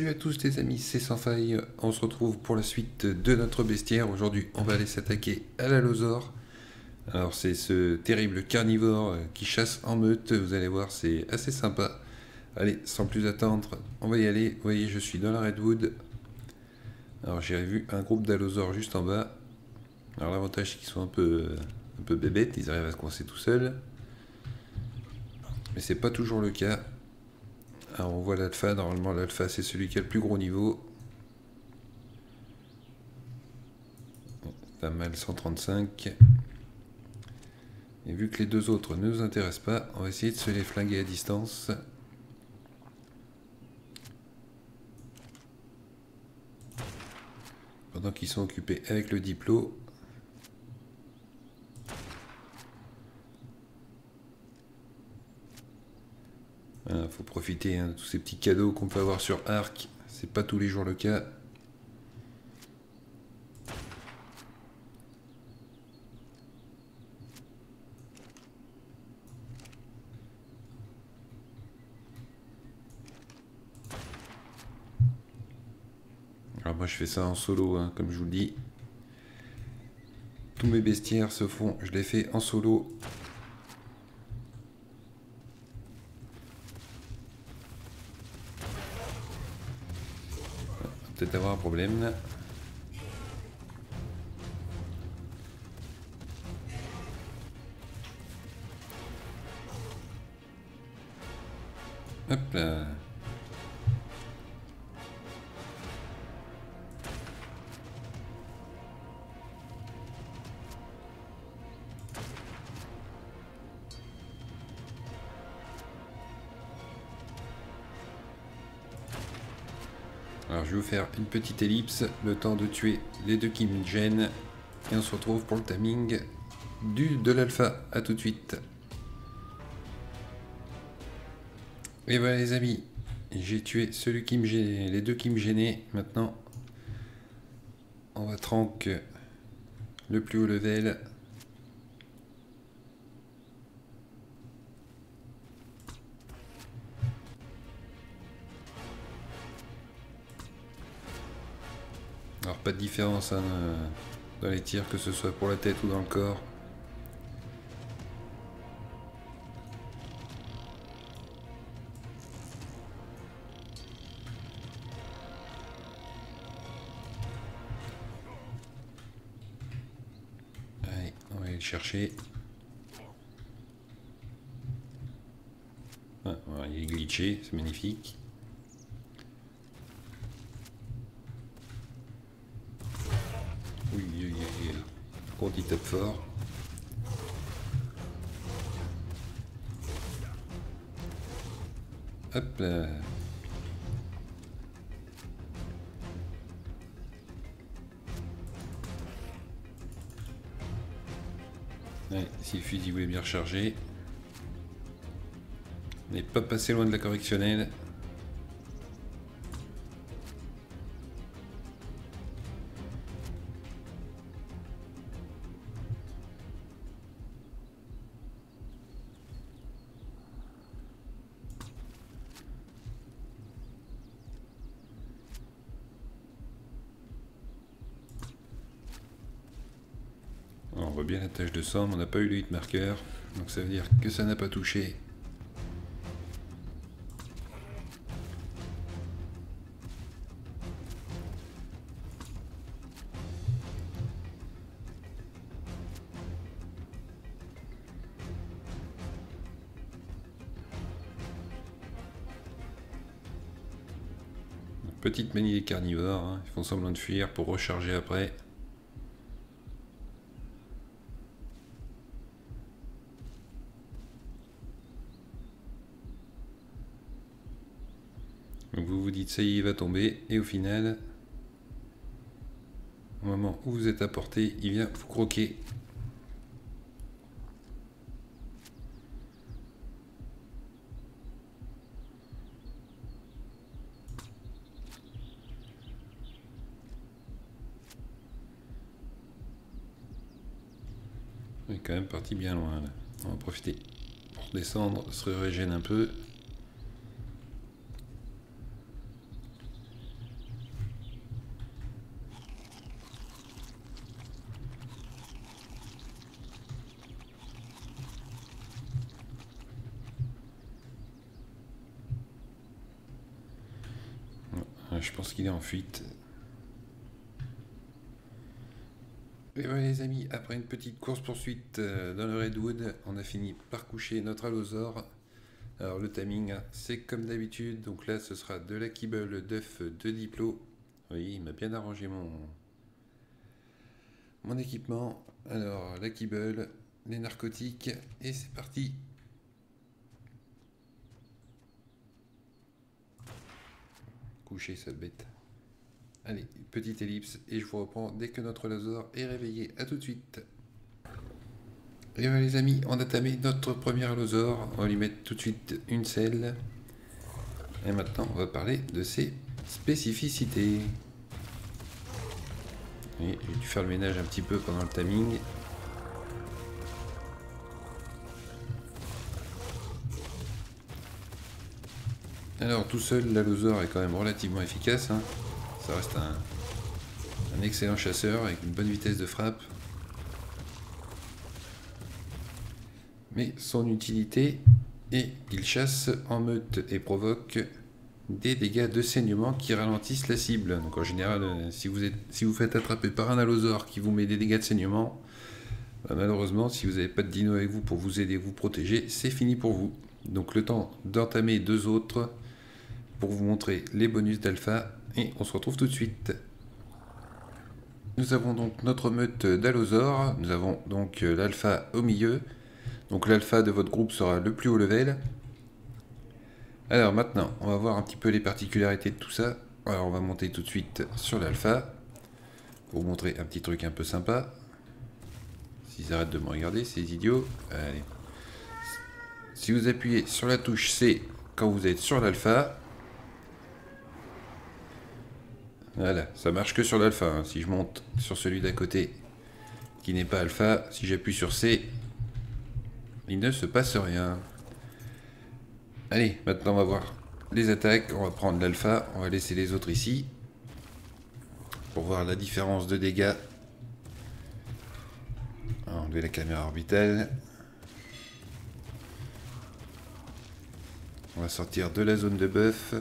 Salut à tous les amis, c'est Sans Faille. On se retrouve pour la suite de notre bestiaire. Aujourd'hui, on va aller s'attaquer à l'allosaure. Alors, c'est ce terrible carnivore qui chasse en meute. Vous allez voir, c'est assez sympa. Allez, sans plus attendre, on va y aller. Vous voyez, je suis dans la Redwood. Alors, j'ai vu un groupe d'allosaures juste en bas. Alors, l'avantage, c'est qu'ils sont un peu bébêtes. Ils arrivent à se coincer tout seuls. Mais c'est pas toujours le cas. Alors, on voit l'alpha. Normalement, l'alpha, c'est celui qui a le plus gros niveau. Pas mal 135. Et vu que les deux autres ne nous intéressent pas, on va essayer de se les flinguer à distance. Pendant qu'ils sont occupés avec le diplo. Voilà, faut profiter de tous ces petits cadeaux qu'on peut avoir sur Ark. C'est pas tous les jours le cas. Alors moi je fais ça en solo, comme je vous le dis. Tous mes bestiaires se font, je les fais en solo. On va peut-être avoir un problème là. Hop là. Alors je vais vous faire une petite ellipse, le temps de tuer les deux qui me gênent. Et on se retrouve pour le timing de l'alpha. A tout de suite. Et voilà les amis, j'ai tué celui qui me gênait, les deux qui me gênaient. Maintenant, on va trank le plus haut level. Alors pas de différence dans les tirs, que ce soit pour la tête ou dans le corps. Allez, on va aller le chercher. Ah, voilà, il est glitché, c'est magnifique. Oui, oui, oui. Contre, il tape fort. Hop là. Ouais, si le fusil voulait bien recharger. On n'est pas passé loin de la correctionnelle. Alors, on voit bien la tache de sang, mais on n'a pas eu le hit marker. Donc ça veut dire que ça n'a pas touché. Petite manie des carnivores, ils font semblant de fuir pour recharger après. Donc vous vous dites ça y est, il va tomber, et au final, au moment où vous êtes à portée, il vient vous croquer. On est quand même parti bien loin là. On va profiter pour descendre, se régénérer un peu. Je pense qu'il est en fuite. Et voilà les amis, après une petite course-poursuite dans le Redwood, on a fini par coucher notre allosaure. Alors le timing, c'est comme d'habitude, donc là ce sera de la kibble d'œuf de diplo. Oui, il m'a bien arrangé mon équipement. Alors la kibble, les narcotiques, et c'est parti. Coucher cette bête. Allez, petite ellipse, et je vous reprends dès que notre allosaure est réveillé. A tout de suite. Et voilà les amis, on a tamé notre premier allosaure. On va lui mettre tout de suite une selle. Et maintenant, on va parler de ses spécificités. J'ai dû faire le ménage un petit peu pendant le timing. Alors tout seul, l'allosaure est quand même relativement efficace. Hein. Ça reste un excellent chasseur avec une bonne vitesse de frappe. Mais son utilité est qu'il chasse en meute et provoque des dégâts de saignement qui ralentissent la cible. Donc en général, si vous faites attraper par un allosaure qui vous met des dégâts de saignement, malheureusement, si vous n'avez pas de dino avec vous pour vous aider, vous protéger, c'est fini pour vous. Donc le temps d'entamer deux autres pour vous montrer les bonus d'alpha, et on se retrouve tout de suite. Nous avons donc notre meute d'allosaures, nous avons donc l'alpha au milieu, donc l'alpha de votre groupe sera le plus haut level. Alors maintenant, on va voir un petit peu les particularités de tout ça. Alors on va monter tout de suite sur l'alpha, pour vous montrer un petit truc un peu sympa. S'ils arrêtent de me regarder, ces idiots. Allez. Si vous appuyez sur la touche C quand vous êtes sur l'alpha, voilà, ça marche que sur l'alpha. Hein. Si je monte sur celui d'à côté qui n'est pas alpha, si j'appuie sur C, il ne se passe rien. Allez, maintenant on va voir les attaques. On va prendre l'alpha, on va laisser les autres ici pour voir la différence de dégâts. On va enlever la caméra orbitale. On va sortir de la zone de buff.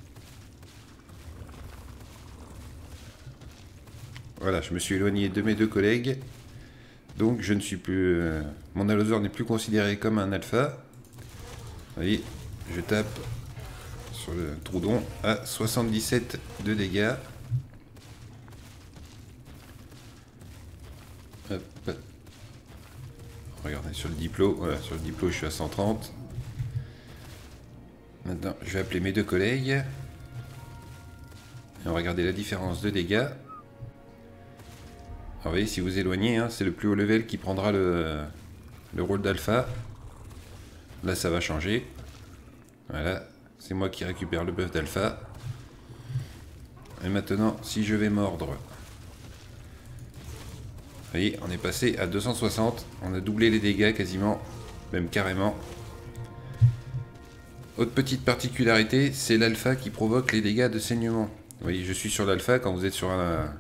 Voilà, je me suis éloigné de mes deux collègues. Donc je ne suis plus... mon allosaure n'est plus considéré comme un alpha. Vous voyez, je tape sur le troudon à 77 de dégâts. Hop. Regardez sur le diplo. Voilà, sur le diplo je suis à 130. Maintenant, je vais appeler mes deux collègues. Et on va regarder la différence de dégâts. Alors, vous voyez, si vous éloignez, hein, c'est le plus haut level qui prendra le rôle d'alpha. Là, ça va changer. Voilà, c'est moi qui récupère le buff d'alpha. Et maintenant, si je vais mordre... Vous voyez, on est passé à 260. On a doublé les dégâts quasiment, même carrément. Autre petite particularité, c'est l'alpha qui provoque les dégâts de saignement. Vous voyez, je suis sur l'alpha quand vous êtes sur un...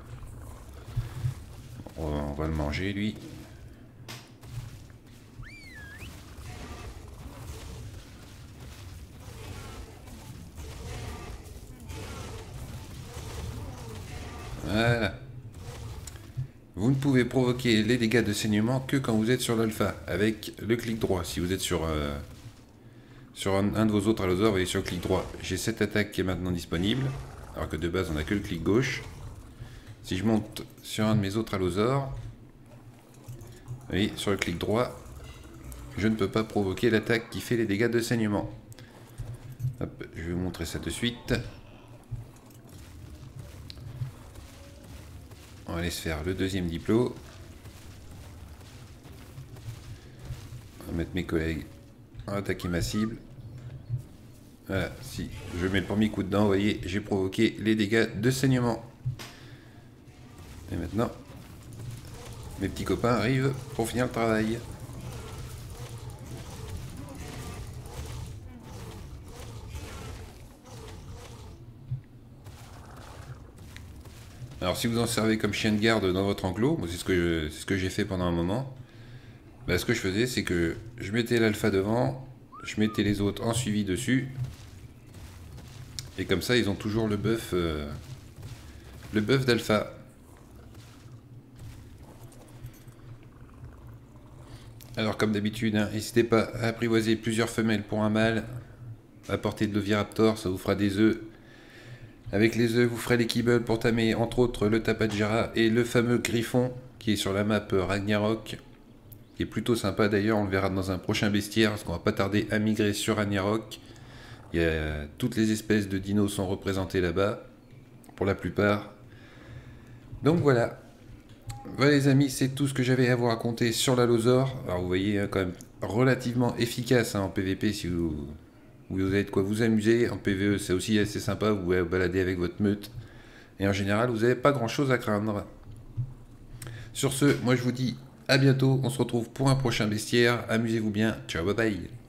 On va le manger, lui. Voilà. Vous ne pouvez provoquer les dégâts de saignement que quand vous êtes sur l'alpha, avec le clic droit. Si vous êtes sur un de vos autres allosaures, vous voyez sur le clic droit, j'ai cette attaque qui est maintenant disponible, alors que de base on n'a que le clic gauche. Si je monte sur un de mes autres allosaures, vous voyez, sur le clic droit, je ne peux pas provoquer l'attaque qui fait les dégâts de saignement. Hop, je vais vous montrer ça de suite. On va aller se faire le deuxième diplo. On va mettre mes collègues à attaquer ma cible. Voilà, si je mets le premier coup dedans, vous voyez, j'ai provoqué les dégâts de saignement. Et maintenant, mes petits copains arrivent pour finir le travail. Alors si vous en servez comme chien de garde dans votre enclos, c'est ce que j'ai fait pendant un moment. Bah, ce que je faisais, c'est que je mettais l'alpha devant, je mettais les autres en suivi dessus. Et comme ça, ils ont toujours le buff d'alpha. Alors comme d'habitude, hein, n'hésitez pas à apprivoiser plusieurs femelles pour un mâle. Apportez de l'oviraptor, ça vous fera des œufs. Avec les œufs, vous ferez les kibbles pour tamer entre autres le tapajara et le fameux griffon qui est sur la map Ragnarok. Qui est plutôt sympa d'ailleurs, on le verra dans un prochain bestiaire parce qu'on va pas tarder à migrer sur Ragnarok. Il y a, toutes les espèces de dinos sont représentées là-bas, pour la plupart. Donc voilà. Voilà les amis, c'est tout ce que j'avais à vous raconter sur l'Allosaur. Alors vous voyez, hein, quand même relativement efficace hein, en PVP si vous avez de quoi vous amuser. En PVE c'est aussi assez sympa, vous pouvez vous balader avec votre meute. Et en général vous n'avez pas grand chose à craindre. Sur ce, moi je vous dis à bientôt, on se retrouve pour un prochain bestiaire. Amusez-vous bien, ciao bye bye.